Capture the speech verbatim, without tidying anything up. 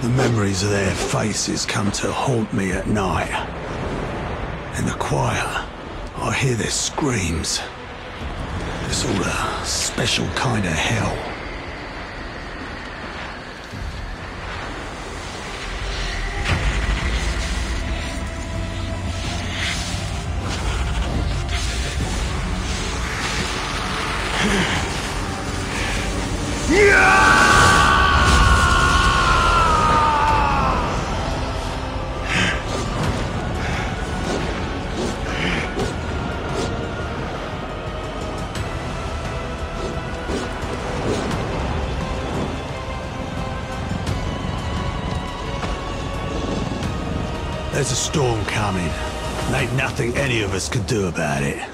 The memories of their faces come to haunt me at night. In the quiet, I hear their screams. It's all a special kind of hell. There's a storm coming. And ain't nothing any of us can do about it.